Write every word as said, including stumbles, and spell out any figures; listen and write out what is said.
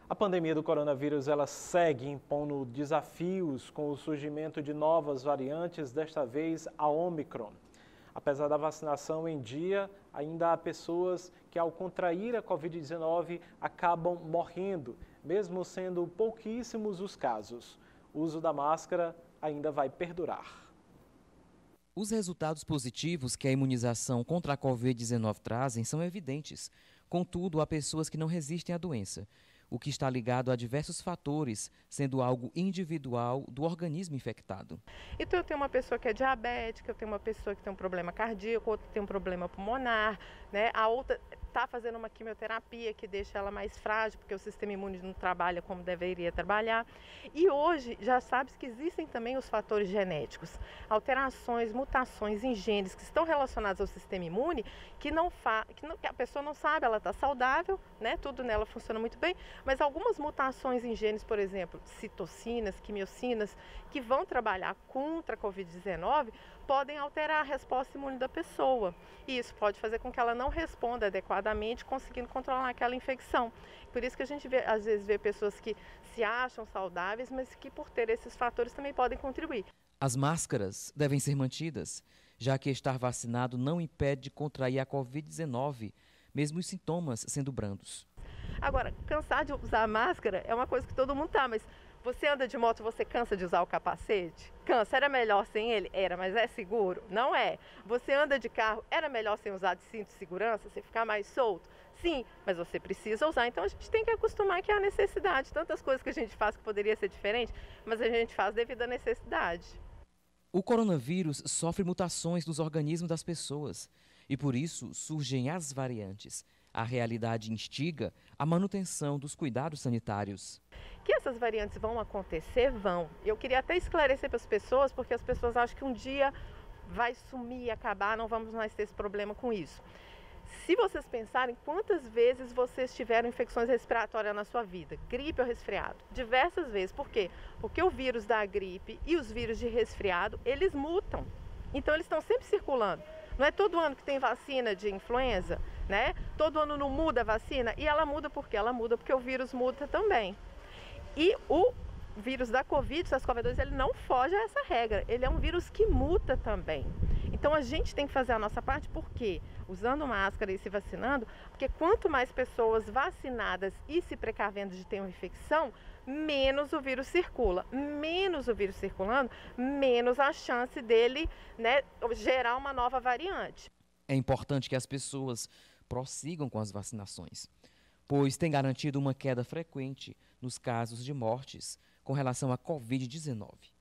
A pandemia do coronavírus ela segue impondo desafios com o surgimento de novas variantes, desta vez a Omicron. Apesar da vacinação em dia, ainda há pessoas que ao contrair a Covid dezenove acabam morrendo, mesmo sendo pouquíssimos os casos. O uso da máscara ainda vai perdurar. Os resultados positivos que a imunização contra a Covid dezenove trazem são evidentes. Contudo, há pessoas que não resistem à doença, o que está ligado a diversos fatores, sendo algo individual do organismo infectado. Então eu tenho uma pessoa que é diabética, eu tenho uma pessoa que tem um problema cardíaco, outra tem um problema pulmonar, né? A outra está fazendo uma quimioterapia que deixa ela mais frágil, porque o sistema imune não trabalha como deveria trabalhar. E hoje já sabe que existem também os fatores genéticos, alterações, mutações em genes que estão relacionados ao sistema imune, que, não fa que, não, que a pessoa não sabe, ela está saudável, né? Tudo nela funciona muito bem, mas algumas mutações em genes, por exemplo, citocinas, quimiocinas, que vão trabalhar contra a Covid dezenove, podem alterar a resposta imune da pessoa. E isso pode fazer com que ela não responda adequadamente, conseguindo controlar aquela infecção. Por isso que a gente vê, às vezes vê pessoas que se acham saudáveis, mas que por ter esses fatores também podem contribuir. As máscaras devem ser mantidas, já que estar vacinado não impede de contrair a Covid dezenove, mesmo os sintomas sendo brandos. Agora, cansar de usar máscara é uma coisa que todo mundo tá, mas você anda de moto, você cansa de usar o capacete? Cansa. Era melhor sem ele? Era, mas é seguro? Não é. Você anda de carro, era melhor sem usar de cinto de segurança, você ficar mais solto? Sim, mas você precisa usar. Então a gente tem que acostumar que é a necessidade. Tantas coisas que a gente faz que poderia ser diferente, mas a gente faz devido à necessidade. O coronavírus sofre mutações nos organismos das pessoas e por isso surgem as variantes. A realidade instiga a manutenção dos cuidados sanitários. Que essas variantes vão acontecer, vão. Eu queria até esclarecer para as pessoas, porque as pessoas acham que um dia vai sumir e acabar, não vamos mais ter esse problema com isso. Se vocês pensarem quantas vezes vocês tiveram infecções respiratórias na sua vida, gripe ou resfriado, diversas vezes. Por quê? Porque o vírus da gripe e os vírus de resfriado, eles mutam. Então eles estão sempre circulando. Não é todo ano que tem vacina de influenza, né? Todo ano não muda a vacina e ela muda por quê? Ela muda porque o vírus muda também. E o vírus da Covid, o SARS-CoV dois, ele não foge a essa regra. Ele é um vírus que muta também. Então a gente tem que fazer a nossa parte, por quê? Usando máscara e se vacinando, porque quanto mais pessoas vacinadas e se precavendo de ter uma infecção, menos o vírus circula. Menos o vírus circulando, menos a chance dele, né, gerar uma nova variante. É importante que as pessoas prossigam com as vacinações, pois tem garantido uma queda frequente nos casos de mortes com relação à Covid dezenove.